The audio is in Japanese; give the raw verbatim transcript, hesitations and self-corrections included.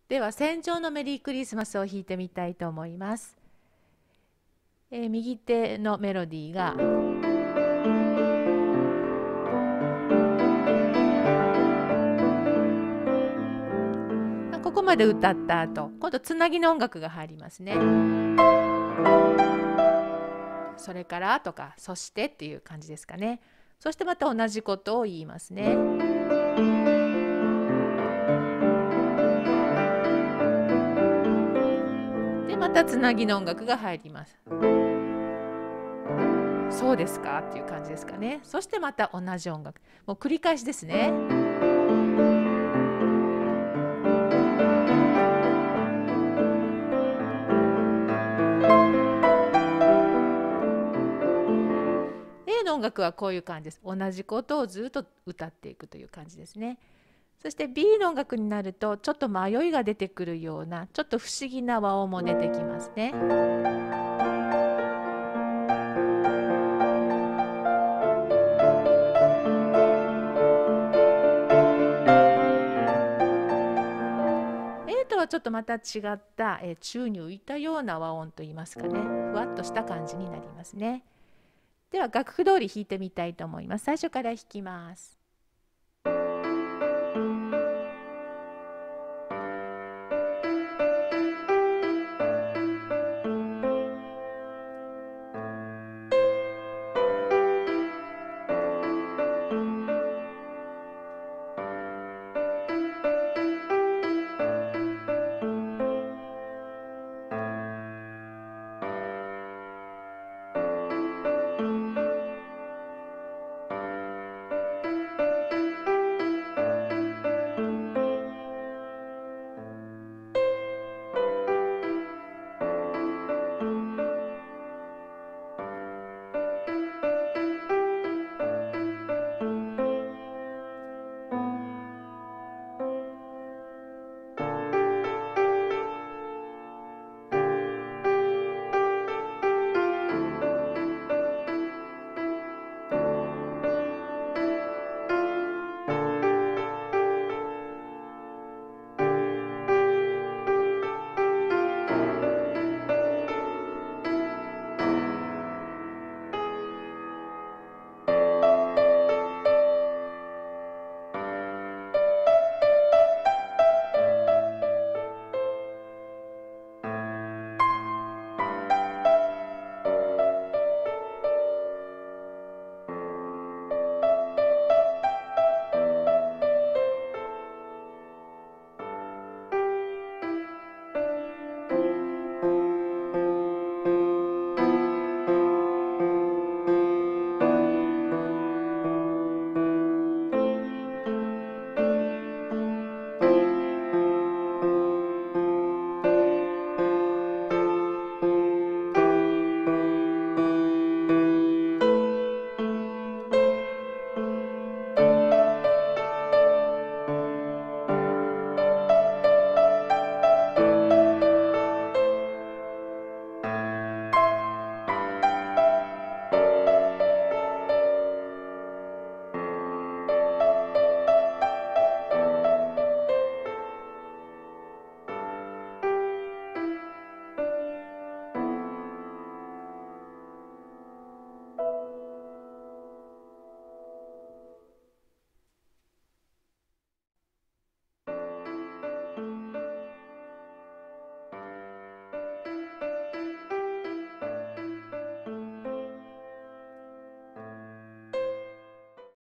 では戦場のメリークリスマスを弾いてみたいと思います。えー、右手のメロディーがここまで歌った後、今度つなぎの音楽が入りますね。それからとかそしてっていう感じですかね。そしてまた同じことを言いますね。でまたつなぎの音楽が入ります。そうですかっていう感じですかね。そしてまた同じ音楽、もう繰り返しですね。A の音楽はこういう感じです。同じことをずっと歌っていくという感じですね。そして B の音楽になるとちょっと迷いが出てくるようなちょっと不思議な和音も出てきますね。A とはちょっとまた違った、えー、宙に浮いたような和音といいますかね、ふわっとした感じになりますね。では楽譜通り弾いてみたいと思います。最初から弾きます。